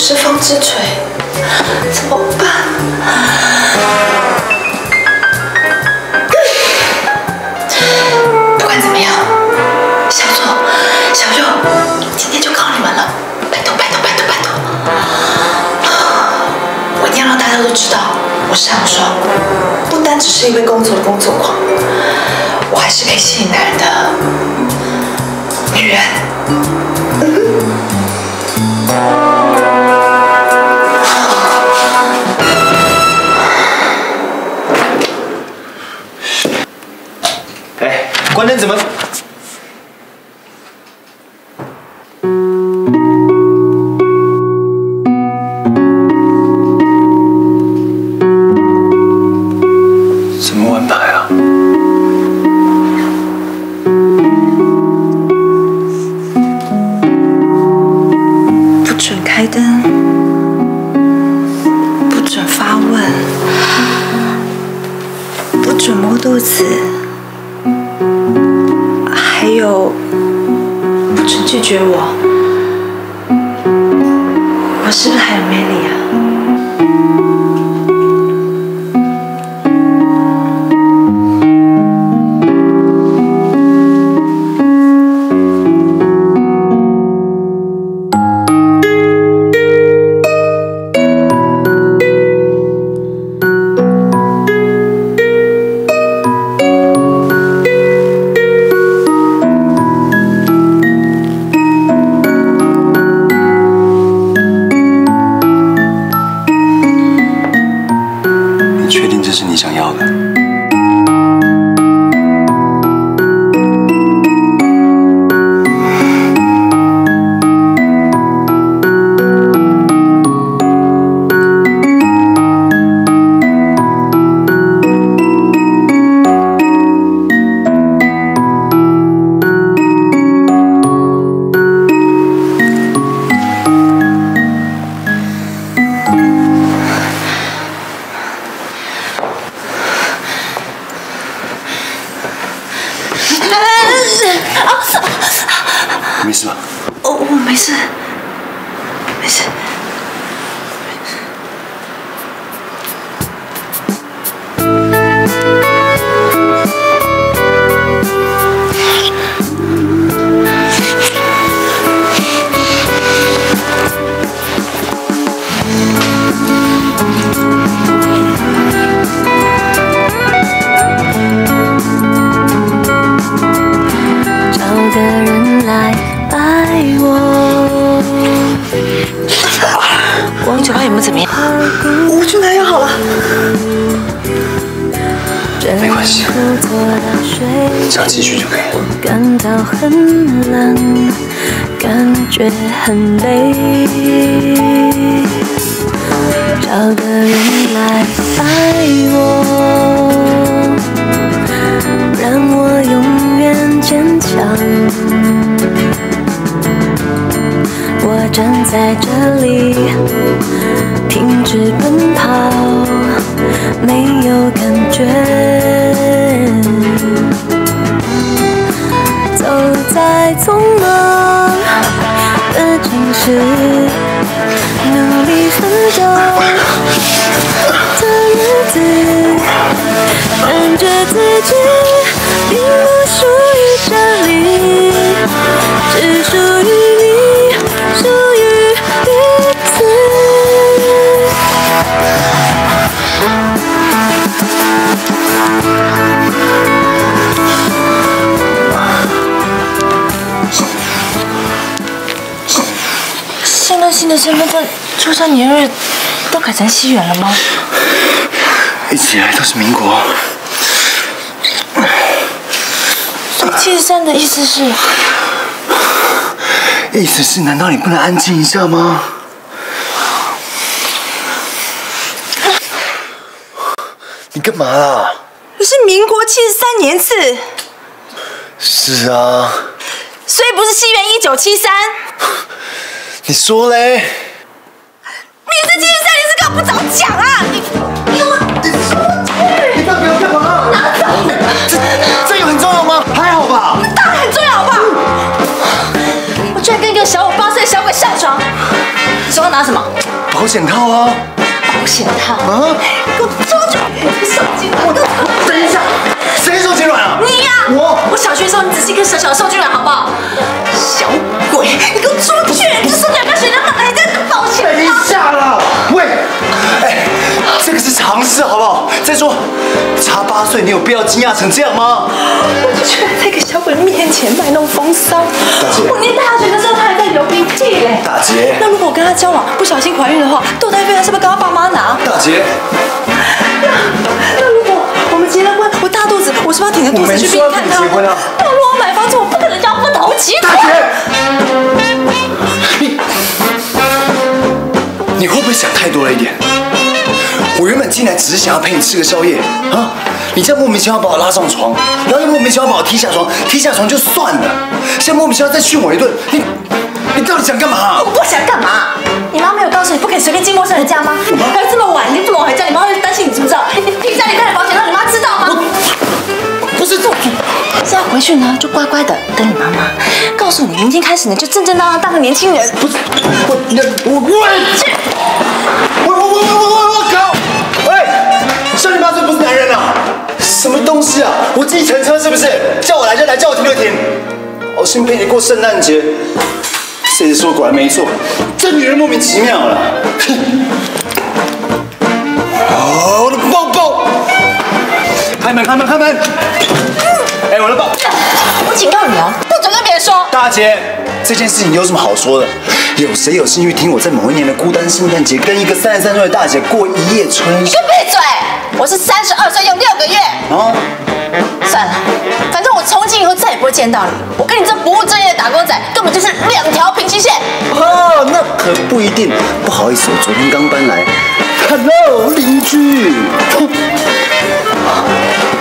是风之锤，怎么办？不管怎么样，小左、小右，今天就靠你们了，拜托拜托拜托拜托！我一定要让大家都知道，我是唐双，不单只是一位工作的工作狂，我还是可以吸引男人的女人。 哎，关灯怎么？什么玩牌啊？ 不准开灯，不准发问，不准摸肚子。还有，不准拒绝我。我是不是还有魅力啊？ 确定这是你想要的？没事吧？ 我没事，没事。 找个人来爱我。 你嘴巴有没有怎么样？我去拿药好了。 没关系，只要继续就可以了。 感到很冷，感觉很累。找个人来爱我，让我永远坚强。我站在这里，停止奔跑，没有感觉。走在匆忙的城市，努力奋斗的日子，感觉自己并不属于这里，只属于你，属于彼此。 现在新的身份证出生年月都改成西元了吗？ 一直以来都是民国。 所以73的意思是？ 意思是，难道你不能安静一下吗？你干嘛啦？ 你是民国73年次。 是啊。 所以不是西元1973。 你说嘞？ 你是73，你是干嘛不早讲啊？你我你到底要干嘛？ 拿走！ 这有很重要吗？还好吧。 当然很重要吧？我居然跟一个小我8岁的小鬼上床，你手上拿什么？ 保险套啊！ 保险套啊！ 给我抓住！手筋软！ 等一下，谁手筋软啊？ 你呀！我小学的时候你只是一个小小的受精卵，好不好？小鬼，你给我出去！这是两个学生买来的保险套。 等一下啦！喂，哎，这个是常识，好不好？再说，差8岁，你有必要惊讶成这样吗？ 我居然在一个小鬼面前卖弄风骚！ 大姐， 我念大学的时候他还在流鼻涕嘞。 大姐， 那如果我跟他交往，不小心怀孕的话，堕胎费他是不是跟他爸妈拿？ 大姐， 那如果我们结了婚，我大肚子，我是不是要挺着肚子去给你看他？ 结婚啊！ 那如果我买房子，我不可能叫分头期。 大姐，你会不会想太多了一点？我原本进来只是想要陪你吃个宵夜啊，你这样莫名其妙把我拉上床，然后又莫名其妙把我踢下床，踢下床就算了，现在莫名其妙再训我一顿，你到底想干嘛？ 我不想干嘛？你妈没有告诉你不可以随便进陌生人家吗？还有这么晚，你这么晚回家，你妈会担心你知不知道？你家里带了保险，让你妈知道吗？ 不是这， 现在回去呢，就乖乖的等你妈妈告诉你，明天开始呢就正正当当当个年轻人。 不是我靠！喂，少年8岁不是男人啊！什么东西啊？我计程车是不是？叫我来就来，叫我停就停。好心陪你过圣诞节，谁说果然没错，这女人莫名其妙了。哦，我的包包！开门！哎，我的包！ 我警告你哦，不准跟别人说。 大姐，这件事情有什么好说的？有谁有兴趣听我在某一年的孤单圣诞节跟一个33岁的大姐过一夜春？ 你就闭嘴！我是32岁又6个月。 啊？ 算了，反正我从今以后再也不会见到你。我跟你这不务正业的打工仔根本就是2条平行线。 哦，那可不一定。不好意思，我昨天刚搬来。Hello，邻居。